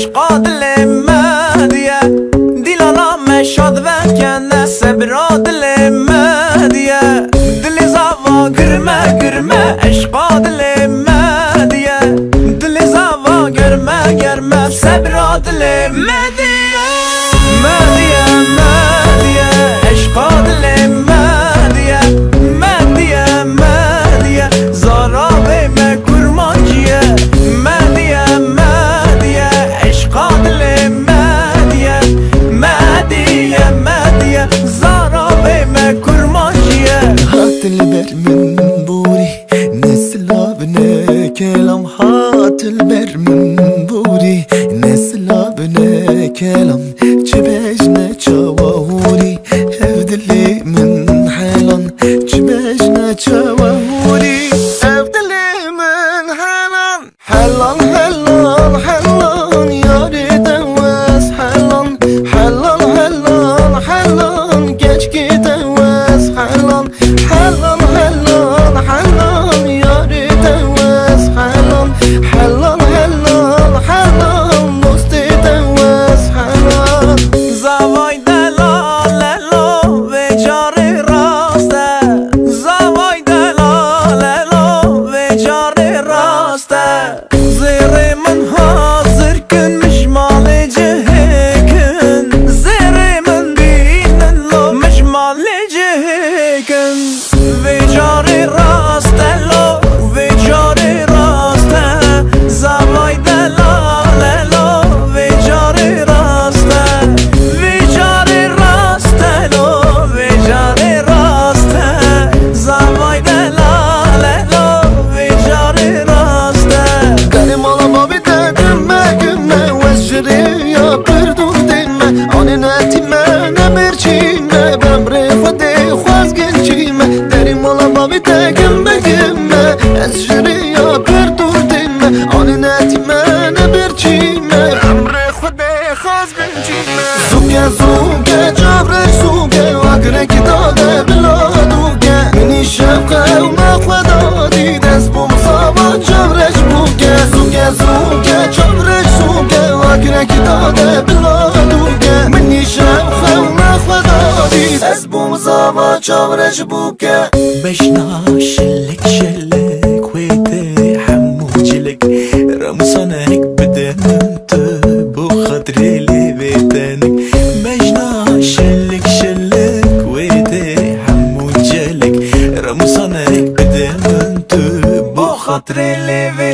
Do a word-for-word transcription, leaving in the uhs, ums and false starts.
عشقا دل مدیه دیلالا مشاد وکنه سبرا دل مدیه دل زوا گرمه گرمه عشقا دل مدیه دل زوا گرمه گرمه سبرا دل مدیه مدیه مدیه عشقا دل مدیه مدیه مدیه زارا به مکرمانجیه مدیه مدیه عشقا دل مدیه مدیه مدیه زارا به مکرمانجیه هات البر من بوري نسلا بنا كلام هات البر من بوري نسلا بنا كلام جبجنا تشاوري هفدلي من حالن جبجنا تشاوري هفدلي من حالن حالن حالن حالن يا ريت واس حالن حالن حالن حالن geç gidemez حالن حالن حالن حالن يا ريت واس حالن حالن حالن حالن مستدواس حالن زوای دلاللو و جاری راسته زوای دلاللو و جاری راسته زیر من حاضر کن مشمال جهکن زیر من بینن لو مشمال جهکن و جاری راسته لو و جاری راسته زوای دلاللو و جاری راسته و جاری راسته لو و جاری راسته زوای دلاللو و جاری راسته Benim alama bir dedime gümme Vesciri yapırdım dinme Onun etime ne merçime Ben refade khaz gençime Derim alama bir dedime gümme Vesciri yapırdım dinme Onun etime ne merçime Ben refade khaz gençime Zuge zuge cavreş zuge Vakre kitade biladuge Mini şevke umakvedadi Dest bum sava cavreş buge Zuge zuge cavreş zuge Vakre kitade biladuge Mini şevke umakvedadi Dest bum sava cavreş buge بشنا شلك شلك ويتي حموجلك رمصانك بدنت بو خاطري لي بيتنك بشنا شلك شلك ويتي حموجلك رمصانك بدنت بو خاطري لي